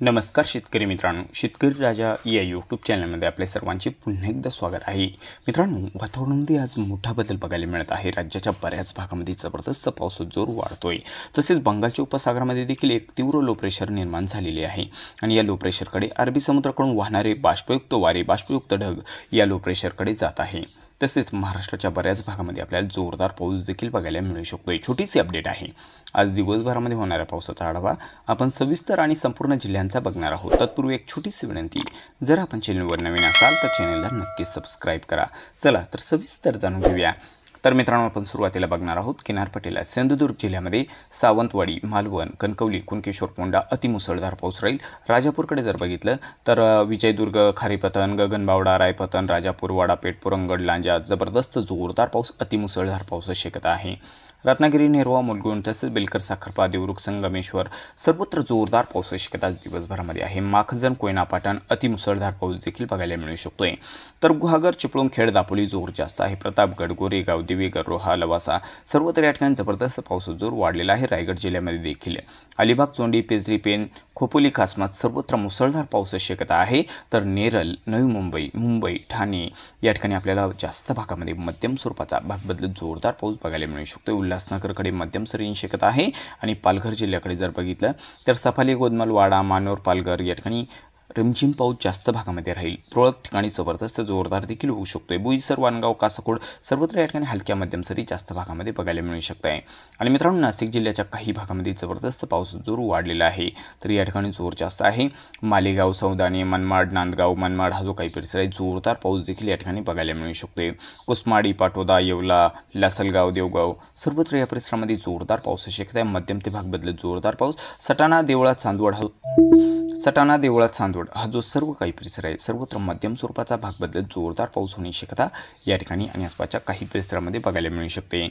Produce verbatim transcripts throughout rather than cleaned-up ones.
नमस्कार शेतकरी मित्रांनो, शेतकरी राजा या यूट्यूब चॅनलमध्ये आपल्या सर्वांचे पुन्हा एकदा स्वागत आहे। मित्रांनो, वातावरणामध्ये आज मोठा बदल बघायला मिळत आहे। राज्याच्या बऱ्याच भागामध्ये जबरदस्त पावसाचा जोर वाढतोय। तसेच बंगालच्या उपसागरामध्ये देखील एक तीव्र लो प्रेशर निर्माण झालेले आहे आणि या लो प्रेशरकडे अरबी समुद्राकडून वाहणारे बाष्पयुक्त वारे, बाष्पयुक्त ढग या लो प्रेशरकडे जात आहे। तसेच महाराष्ट्राच्या बऱ्याच भागामध्ये आपल्याला जोरदार पाऊस देखील बघायला मिळू शकतो। छोटीशी अपडेट आहे। आज दिवसभरामध्ये होणाऱ्या पावसाचा आढावा आपण सविस्तर आणि संपूर्ण जिल्ह्यांचा बघणार आहोत। तत्पूर्वी एक छोटीशी विनंती, जर आपण चॅनलवर नवीन असाल तर चॅनलला नक्की सबस्क्राइब करा। चला तर सविस्तर जाणून घेऊया। तर मित्रांनो, आपण सुरुवातीला बघणार आहोत किनारपट्टीला सिंधुदुर्ग जिल्ह्यामध्ये सावंतवाडी, मालवण, कणकवली, कुणकेश्वर, पोंडा अतिमुसळधार पाऊस राहील। राजापूरकडे जर बघितलं तर विजयदुर्ग, खारीपतन, गगनबावडा, रायपतन, राजापूर, वाडापेठ, पुरंगड, लांजा जबरदस्त जोरदार पाऊस अतिमुसळधार पावसाची शक्यता आहे। रत्नागिरी, नेरवा, मुलगुण तसेच बेलकर, साखरपा, देवरुख, संगमेश्वर सर्वत्र जोरदार पावसाची शक्यता दिवसभरामध्ये आहे। माखजन, कोयना, पाटण अतिमुसळधार पाऊस देखील बघायला मिळू शकतोय। तर गुहागर, चिपळूण, खेड, दापोली जोर जास्त आहे। प्रतापगड, गोरेगाव, दिवेगर, रोहा, लवासा सर्वत्र या ठिकाणी जबरदस्त पावसाचा जोर वाढलेला आहे। रायगड जिल्ह्यामध्ये देखील अलिबाग, चोंडी, पेजरी, पेन, खोपोली, खासमात सर्वत्र मुसळधार पावसाची शक्यता आहे। तर नेरळ, नवी मुंबई, मुंबई, ठाणे या ठिकाणी आपल्याला जास्त भागामध्ये मध्यम स्वरूपाचा भाग बदलत जोरदार पाऊस बघायला मिळू शकतो। उल्हासनगरकडे मध्यम सरींची शक्यता आहे आणि पालघर जिल्ह्याकडे जर बघितलं तर सफाली, गोदमल, वाडा, मानोर, पालघर या ठिकाणी रिमझिम पाऊस जास्त भागामध्ये राहील। तुरळक ठिकाणी जबरदस्त जोरदार देखील होऊ शकतोय। बोईसर, वानगाव, कासकोड सर्वत्र या ठिकाणी हलक्या मध्यम सरी जास्त भागामध्ये बघायला मिळू शकत आहे। आणि मित्रांनो, नाशिक जिल्ह्याच्या काही भागामध्ये जबरदस्त पाऊस जोर वाढलेला आहे। तर या ठिकाणी जोर जास्त आहे। मालेगाव, सौदाने, मनमाड, नांदगाव, मनमाड हा जो काही परिसर आहे जोरदार पाऊस देखील या ठिकाणी बघायला मिळू शकतोय। कुसमाडी, पाटोदा, येवला, लासलगाव, देवगाव सर्वत्र या परिसरामध्ये जोरदार पावसाची शक्यता आहे। मध्यम ते भाग बदलत जोरदार पाऊस। सटाणा, देवळा, चांदवड हा सटाणा, देवळा, चांदवड हा जो सर्व काही परिसर आहे सर्वत्र मध्यम स्वरूपाचा भाग बदलत जोरदार पाऊस होण्याची शक्यता या ठिकाणी आणि आसपासच्या काही परिसरामध्ये बघायला मिळू शकते।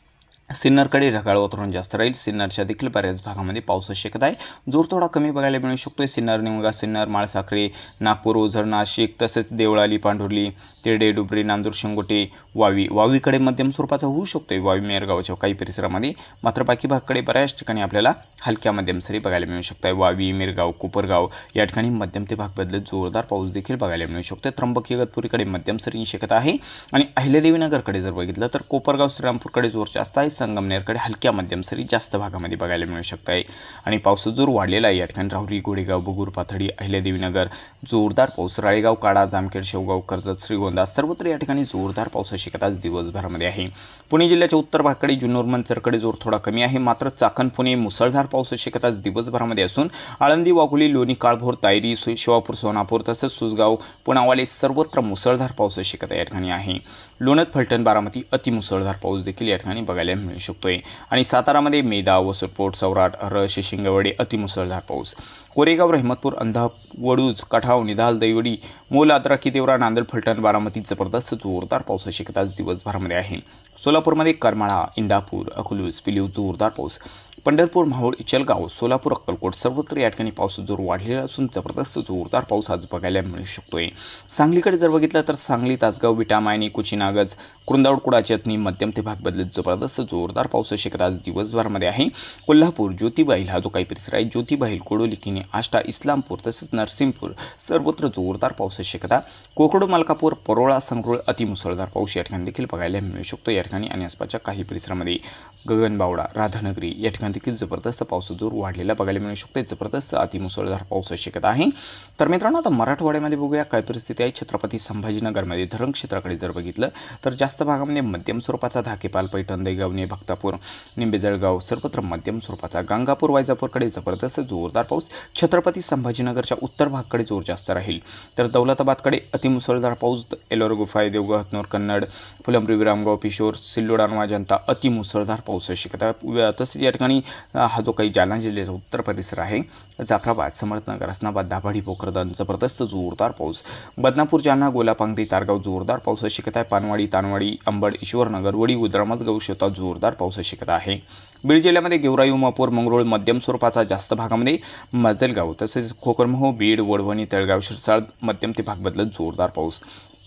सिन्नरकडे ढगाळ वातावरण जास्त राहील। सिन्नरच्या देखील बऱ्याच भागामध्ये पावसाची शक्यता आहे। जोर थोडा कमी बघायला मिळू शकतोय। सिन्नर, निमगा, सिन्नर, माळसाखरे, नागपूर, ओझर, नाशिक तसेच देवळाली, पांढुर्ली, तेरडे, डुबरी, नांदूर, शिंगोटे, वावी वावीकडे मध्यम स्वरूपाचा होऊ शकतोय। वावी, मेरगावच्या काही परिसरामध्ये मात्र बाकी भागाकडे बऱ्याच ठिकाणी आपल्याला हलक्या मध्यम सरी बघायला मिळू शकतात। वावी, मिरगाव, कोपरगाव या ठिकाणी मध्यम ते भाग बदलत जोरदार पाऊस देखील बघायला मिळू शकतो। त्र्यंबक, इगतपुरीकडे मध्यम सरींची शक्यता आहे आणि अहिल्यादेवीनगरकडे जर बघितलं तर कोपरगाव, श्रीरामपूरकडे जोर जास्त आहे। संगमनेरकडे हलक्या मध्यम सरी जास्त भागामध्ये बघायला मिळू शकत आहे आणि पावसाचा जोर वाढलेला आहे। या ठिकाणी राहुरी, गोडेगाव, बगूर, पाथडी, अहिल्यादेवीनगर जोरदार पाऊस। राळेगाव, काडा, जामखेड, शेवगाव, कर्जत, श्रीगोंदा सर्वत्र या ठिकाणी जोरदार पावसाची शक्यता दिवसभरामध्ये आहे। पुणे जिल्ह्याच्या उत्तर भागाकडे जुन्नर, मंचरकडे जोर थोडा कमी आहे। मात्र चाकण, पुणे मुसळधार पावसाची शक्यता दिवसभरामध्ये असून आळंदी, वाघोली, लोणी, काळभोर, तायरी, शिवापूर, सोनापूर तसेच सुसगाव, पुनावाले सर्वत्र मुसळधार पावसाची शक्यता या ठिकाणी आहे। लोणंद, फलटण, बारामती अतिमुसळधार पाऊस देखील या ठिकाणी बघायला मिळू शकतोय आणि सातारामध्ये मेदा, वसरपोट, सौराट, रश, शिंगवडे अतिमुसळधार पाऊस। कोरेगाव, रहमतपूर, अंधा, वडूज, कठाव, निधाल, दैवडी, मोल, आद्राकी, देवरा, नांदेड, फलटण, बारामती जबरदस्त जोरदार पावसाची शक्यता दिवसभरामध्ये आहे। सोलापूरमध्ये करमाळा, इंदापूर, अकलूज, पिलीव जोरदार पाऊस। पंढरपूर, माहूर, इचलगाव, सोलापूर, अक्कलकोट सर्वत्र या ठिकाणी पाऊस जोर वाढलेला असून जबरदस्त जोरदार पाऊस आज बघायला मिळू शकतोय। सांगलीकडे जर बघितलं तर सांगली, तासगाव, विटा, मायनी, कुचिनागज, कुरुंदावड, कुडा, चटणी मध्यम ते भाग बदलत जबरदस्त जोरदार पावसाची शक्यता आज दिवसभरामध्ये आहे। कोल्हापूर, ज्योतिबाईल हा जो काही परिसर आहे ज्योतिबाईल, कोडोली, किनी, आष्टा, इस्लामपूर तसेच नरसिंहपूर सर्वत्र जोरदार पावसाची शक्यता। कोकडो, मलकापूर, परोळा, संगरूळ अतिमुसळधार पाऊस या ठिकाणी देखील बघायला मिळू शकतो। या ठिकाणी आणि आसपासच्या काही परिसरामध्ये गगनबावडा, राधानगरी या ठिकाणी देखील जबरदस्त पावसाचा जोर वाढलेला बघायला मिळू शकते। जबरदस्त अतिमुसळधार पावसाची शक्यता आहे। तर मित्रांनो, आता मराठवाड्यामध्ये बघूया काय परिस्थिती आहे। छत्रपती संभाजीनगरमध्ये धरण क्षेत्राकडे जर बघितलं तर जास्त भागामध्ये मध्यम स्वरूपाचा धाकेपाल, पैठण, दैगवणे, भक्तापूर, निंबेजळगाव सर्वत्र मध्यम स्वरूपाचा। गंगापूर, वैजापूरकडे जबरदस्त जोरदार पाऊस। छत्रपती संभाजीनगरच्या उत्तर भागाकडे जोर जास्त राहील। तर दौलताबादकडे अतिमुसळधार पाऊस। एलोरा, गुफाई, देवगाव, हतनूर, कन्नड, फुलंब्री, विरामगाव, पिशोर, सिल्लोड, अजंता अतिमुसळधार पावसाची शक्यता। तसेच या ठिकाणी हा जो काही जालना जिल्ह्याचा उत्तर परिसर आहे जाफराबाद, समर्थनगर, हसनाबाद, दाभाडी, पोखरदन जबरदस्त जोरदार पाऊस। बदनापूर, जालना, गोलापांगरी, तारगाव जोरदार पावसाची शक्यता आहे। पानवाडी, तानवाडी, अंबड, ईश्वरनगर, वडी, उद्रामजगाव, शेता जोरदार पावसाची शक्यता आहे। बीड जिल्ह्यामध्ये गेवराई, उमापूर, मंगरुळ मध्यम स्वरूपाचा, जास्त भागामध्ये मजलगाव तसेच खोकरमोह, बीड, वडवणी, तळगाव, शिरसाळ मध्यम ते भाग बदलत जोरदार पाऊस।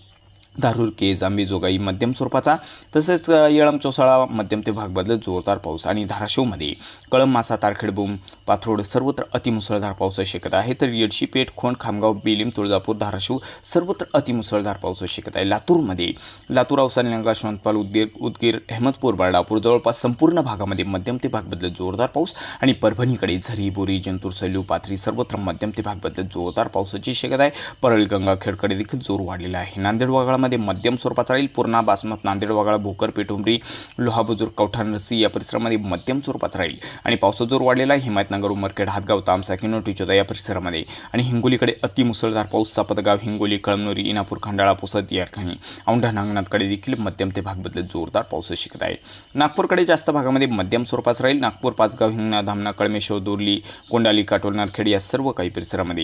धारूर केज अंबेजोगाई मध्यम स्वरूपाचा, तसेच येळंब चौसाळा मध्यम ते भाग बदलत जोरदार पाऊस आणि धाराशिवमध्ये कळंब मासा तारखेड बूम पाथरोड सर्वत्र अतिमुसळधार पावसाची शक्यता आहे। तर येडशी पेठ खोंड खामगाव बेलीम तुळजापूर धाराशिव सर्वत्र अतिमुसळधार पावसाची शक्यता आहे। लातूरमध्ये लातूर औसा निलंगा शोणपाल उदगीर उदगीर अहमदपूर बर्डापूर जवळपास संपूर्ण भागामध्ये मध्यम ते भाग बदलत जोरदार पाऊस आणि परभणीकडे झरी बोरी जंतूर सैलू पाथरी सर्वत्र मध्यम ते भाग बदलत जोरदार पावसाची शक्यता आहे। परळी गंगाखेडकडे देखील जोर वाढलेला आहे। नांदेड वाघाळा मध्ये मध्यम स्वरूपाचा राहील। पूर्णा बासमत नांदेड वाघाळा भोकर पेठुंबरी लोहा बुजुर्ग कवठा नरसी या परिसरामध्ये मध्यम स्वरूपाचा राहील आणि पावसाचा जोर वाढलेला आहे। हिमायतनगर उमरखेड हातगाव तामसा किनोटी चोदा या परिसरामध्ये आणि हिंगोलीकडे अतिमुसळधार पाऊस सापतगाव हिंगोली कळमनुरी इनापूर खंडाळा पुसद या ठिकाणी औंढा नागनाथकडे देखील मध्यम ते भाग बदलत जोरदार पावसाची शक्यता आहे। नागपूरकडे जास्त भागामध्ये मध्यम स्वरूपाचा राहील। नागपूर पाचगाव हिंगणा धामणा कळमेश्वर दोर्ली कोंडाली काटोल नारखेड या सर्व काही परिसरामध्ये।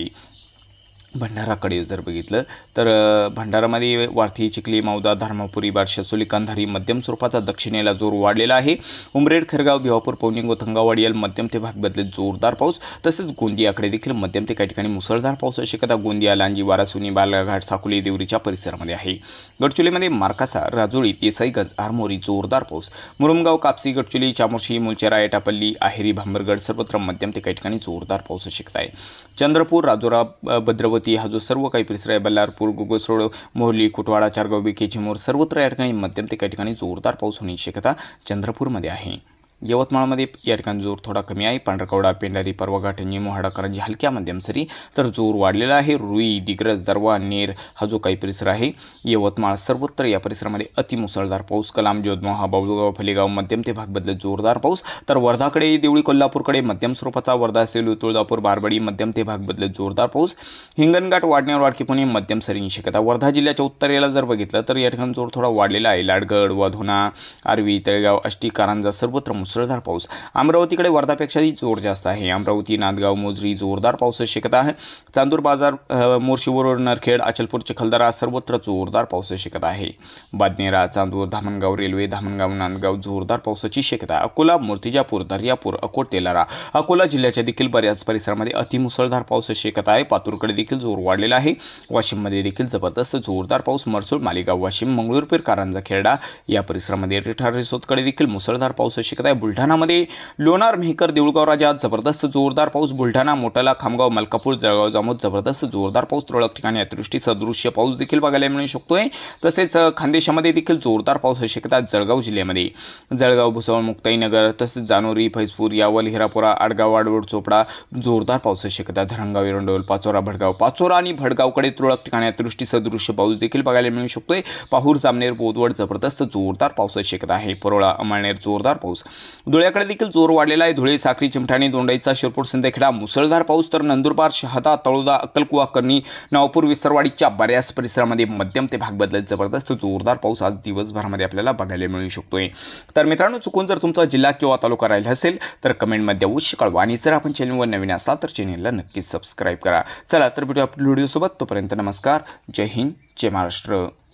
भंडाराकडे जर बघितलं तर भंडारामध्ये वार्थी चिखली मौदा धर्मापुरी बार्शी सोली कंधारी मध्यम स्वरूपाचा दक्षिणेला जोर वाढलेला आहे। उमरेड खरगाव भिवापूर पौनिंग व थंगावाडियल मध्यम ते भाग बदलत जोरदार पाऊस, तसेच गोंदियाकडे देखील मध्यम ते काही ठिकाणी मुसळधार पावसाची शक्यता गोंदिया लांजी वारासुनी बालाघाट साकोली देवरीच्या परिसरामध्ये आहे। गडचिरोलीमध्ये मार्कासा राजोळी देसाईगंज आरमोरी जोरदार पाऊस। मुरुमगाव कापसी गडचिरोली चामोर्शी मुलचेरा एटापल्ली आहेरी भांबरगड सर्वत्र मध्यम ते काही ठिकाणी जोरदार पावसाची शक्यता आहे। चंद्रपूर राजोरा भद्रवती हा जो सर्व काही परिसर आहे बल्लारपूर गुगसरोड मोहली कुटवाडा चारगाव बिके चिमूर सर्वत्र या ठिकाणी मध्यम ते काही ठिकाणी जोरदार पाऊस होण्याची शक्यता चंद्रपूरमध्ये आहे। यवतमाळमध्ये या ठिकाणी जोर थोडा कमी आहे। पांढरकवडा पेंढारी परवाघाट मोहाडा करंजी हलक्या मध्यम सरी, तर जोर वाढलेला आहे। रुई दिग्रज दरवा नेर हा जो काही परिसर आहे यवतमाळ सर्वत्र या परिसरामध्ये अतिमुसळधार पाऊस। कलाम जोधमोहा बाबुगाव फलेगाव मध्यम ते भाग बदलत जोरदार पाऊस, तर वर्धाकडे देवळी कोल्हापूरकडे मध्यम स्वरूपाचा, वर्धा सेलू तुळजापूर बारबडी मध्यम ते भाग बदलत जोरदार पाऊस। हिंगणघाट वाढण्यावर वाडकीपुणे मध्यम सरींची शक्यता। वर्धा जिल्ह्याच्या उत्तरेला जर बघितलं तर या ठिकाणी जोर थोडा वाढलेला आहे। लाडगड वधोना आरवी तळेगाव आष्टी कारंजा सर्वत्र मुसळधार पाऊस। अमरावतीकडे वर्धापेक्षाही जोर जास्त आहे। अमरावती नांदगाव मोजरी जोरदार पावसाची शक्यता आहे। चांदूर बाजार मोर्शीवरोड नरखेड अचलपूर चिखलदरा सर्वत्र जोरदार पावसाची शक्यता आहे। बादनेरा चांदूर धामणगाव रेल्वे धामणगाव नांदगाव जोरदार पावसाची शक्यता। अकोला मूर्तिजापूर दर्यापूर अकोट तेलारा अकोला जिल्ह्याच्या देखील बऱ्याच परिसरामध्ये अतिमुसळधार पावसाची शक्यता आहे। पातूरकडे देखील जोर वाढलेला आहे। वाशिममध्ये देखील जबरदस्त जोरदार पाऊस। मरसूड मालेगाव वाशिम मंगळूरपीर कारंजा खेरडा या परिसरामध्ये रिठार रिसोदकडे देखील मुसळधार पावसाची शक्यता आहे। बुलढाणा मध्ये लोणार मेहकर देऊळगाव राजा जबरदस्त जोरदार पाऊस। बुलढाणा मोटाला खामगाव मलकापूर जळगाव जामोद जबरदस्त जोरदार पाऊस। तुरळक ठिकाणी अतिवृष्टी सदृश्य पाऊस देखील बघायला मिळू शकतोय। तसेच खानदेशामध्ये देखील जोरदार पावसाची शक्यता जळगाव जिल्ह्यामध्ये जळगाव भुसावळ मुक्ताईनगर तसेच जानोरी फैजपूर यावल हिरापुरा आडगाव आडवड चोपडा जोरदार पावसाची शक्यता। धरणगाव एरंडोल पाचोरा भडगाव पाचोरा आणि भडगावकडे तुरळक ठिकाणी अतिवृष्टी सदृश्य पाऊस देखील बघायला मिळू शकतोय। पाहूर जामनेर बोदवड जबरदस्त जोरदार पावसाची शक्यता आहे। परोळा अमळनेर जोरदार पाऊस। धुळ्याकडे देखील जोर वाढलेला आहे। धुळे साक्री चिमठाणे दोंडाईचा शिरपूर सिंदखेडा मुसळधार पाऊस, तर नंदुरबार शहादा तळोदा अक्कलकुवा करणी नवापूर विसरवाडीच्या बऱ्याच परिसरामध्ये मध्यम ते भाग बदलत जबरदस्त जोरदार पाऊस आज दिवसभरामध्ये आपल्याला बघायला मिळू शकतोय। तर मित्रांनो, चुकून जर तुमचा जिल्हा किंवा तालुका राहिला असेल तर कमेंटमध्ये अवश्य कळवा आणि जर आपण चॅनलवर नवीन असाल तर चॅनलला नक्कीच सबस्क्राईब करा। चला तर भेटू आपल्या व्हिडिओसोबत, तोपर्यंत नमस्कार, जय हिंद, जय महाराष्ट्र।